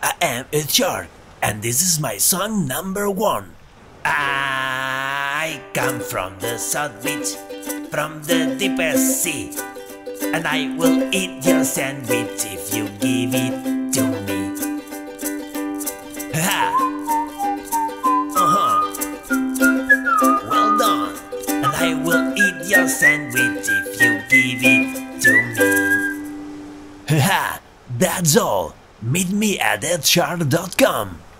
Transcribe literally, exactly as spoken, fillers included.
I am a shark, and this is my song number one. I come from the South Beach, from the deepest sea, and I will eat your sandwich if you give it to me. Ha! Uh-huh. Well done. And I will eat your sandwich if you give it to me. Ha! That's all. Meet me at ed shark dot com.